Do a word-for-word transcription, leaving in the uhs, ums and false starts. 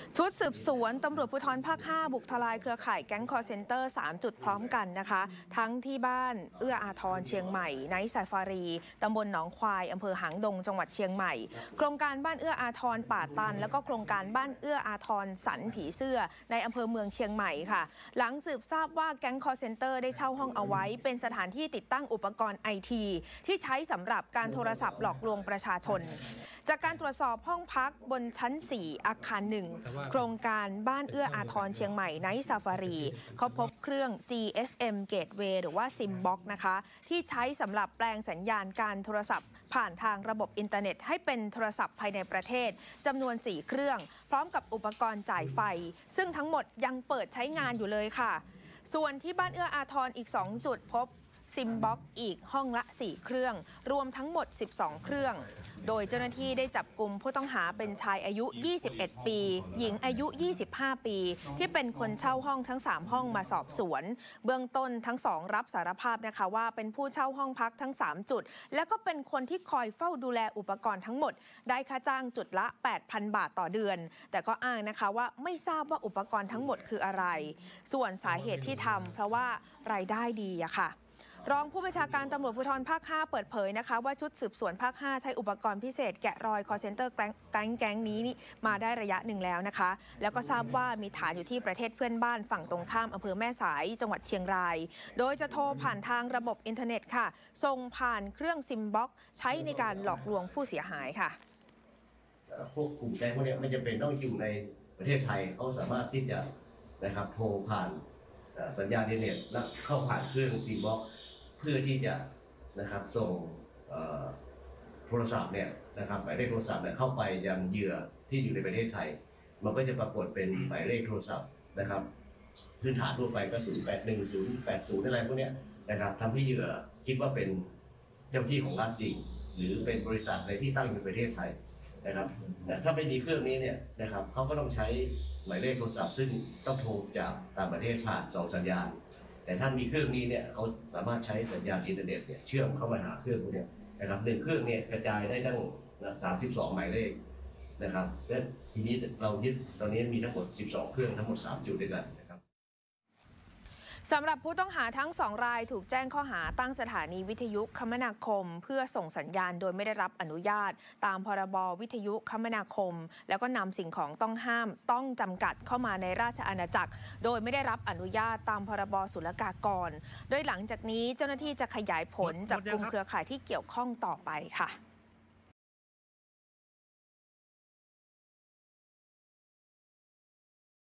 ชุดสืบสวนตำรวจภูธรภาคห้าบุกทลายเครือข่ายแก๊งคอร์เซนเตอร์สามจุดพร้อมกันนะคะทั้งที่บ้านเอื้ออาทรเชียงใหม่ไนท์ซาฟารีตำบลหนองควายอำเภอหางดงจังหวัดเชียงใหม่โครงการบ้านเอื้ออาทรป่าตันแล้วก็โครงการบ้านเอื้ออาทรสันผีเสื้อในอำเภอเมืองเชียงใหม่ค่ะหลังสืบทราบว่าแก๊งคอร์เซนเตอร์ได้เช่าห้องเอาไว้เป็นสถานที่ติดตั้งอุปกรณ์ไอทีที่ใช้สำหรับการโทรศัพท์หลอกลวงประชาชนจากการตรวจสอบห้องพักบนชั้นสี่อาคารหนึ่งโครงการบ้านเอื้ออาทรเชียงใหม่ไนท์ซาฟารีเขาพบเครื่อง จี เอส เอ็ม Gateway หรือว่า ซิม บ็อกซ์ นะคะที่ใช้สำหรับแปลงสัญญาณการโทรศัพท์ผ่านทางระบบอินเทอร์เน็ตให้เป็นโทรศัพท์ภายในประเทศจำนวนสี่เครื่องพร้อมกับอุปกรณ์จ่ายไฟซึ่งทั้งหมดยังเปิดใช้งานอยู่เลยค่ะส่วนที่บ้านเอื้ออาทรอีกสองจุดพบซิมบ็อกซ์อีกห้องละสี่เครื่องรวมทั้งหมดสิบสองเครื่องโดยเจ้าหน้าที่ได้จับกุมผู้ต้องหาเป็นชายอายุยี่สิบเอ็ดปีหญิงอายุยี่สิบห้าปีที่เป็นคนเช่าห้องทั้งสามห้องมาสอบสวนเบื้องต้นทั้งสองรับสารภาพนะคะว่าเป็นผู้เช่าห้องพักทั้งสามจุดและก็เป็นคนที่คอยเฝ้าดูแลอุปกรณ์ทั้งหมดได้ค่าจ้างจุดละ แปดพัน บาทต่อเดือนแต่ก็อ้างนะคะว่าไม่ทราบว่าอุปกรณ์ทั้งหมดคืออะไรส่วนสาเหตุที่ทำเพราะว่ารายได้ดีอะค่ะรองผู้บัญชาการตำรวจภูธรภาคห้าเปิดเผยนะคะว่าชุดสืบสวนภาคห้าใช้อุปกรณ์พิเศษแกะรอยคอร์เซนเตอร์แก๊งแก๊งนี้มาได้ระยะหนึ่งแล้วนะคะแล้วก็ทราบว่ามีฐานอยู่ที่ประเทศเพื่อนบ้านฝั่งตรงข้ามอำเภอแม่สายจังหวัดเชียงรายโดยจะโทรผ่านทางระบบอินเทอร์เน็ตค่ะส่งผ่านเครื่องซิมบ็อกซ์ใช้ในการหลอกลวงผู้เสียหายค่ะพวกกลุ่มแก๊งพวกนี้ไม่จำเป็นต้องอยู่ในประเทศไทยเขาสามารถที่จะนะครับโทรผ่านสัญญาณอินเทอร์เน็ตและเข้าผ่านเครื่องซิมบ็อกซ์เพื่อที่จะนะครับส่งโทรศัพท์เนี่ยนะครับหมายเลขโทรศัพท์เนี่ยเข้าไปยังเหยื่อที่อยู่ในประเทศไทยมันก็จะปรากฏเป็นหมายเลขโทรศัพท์นะครับพื้นฐานทั่วไปก็ศูนย์ แปด หนึ่ง ศูนย์ แปด ศูนย์อะไรพวกนี้นะครับทำให้เหยื่อคิดว่าเป็นเจ้าที่ของรัฐจริงหรือเป็นบริษัทอะไรที่ตั้งอยู่ในประเทศไทยนะครับถ้าไม่มีเครื่องนี้เนี่ยนะครับเขาก็ต้องใช้หมายเลขโทรศัพท์ซึ่งต้องโทรจากต่างประเทศผ่านสองสัญญาณแต่ถ้ามีเครื่องนี้เนี่ยเขาสามารถใช้สัญญาณอินเทอร์เน็ตเนี่ยเชื่อมเข้ามาหาเครื่องพวกนี้นะครับหนึ่งเครื่องเนี่ยกระจายได้ตั้งสามสิบสองหมายเลขนะครับและทีนี้เรายึดตอนนี้มีทั้งหมดสิบสองเครื่องทั้งหมดสามจุดด้วยกันนะครับสำหรับผู้ต้องหาทั้งสองรายถูกแจ้งข้อหาตั้งสถานีวิทยุคมนาคมเพื่อส่งสัญญาณโดยไม่ได้รับอนุญาตตามพรบวิทยุคมนาคมแล้วก็นำสิ่งของต้องห้ามต้องจำกัดเข้ามาในราชอาณาจักรโดยไม่ได้รับอนุญาตตามพรบศุลกากรโดยหลังจากนี้เจ้าหน้าที่จะขยายผลจับกุมเครือข่ายที่เกี่ยวข้องต่อไปค่ะ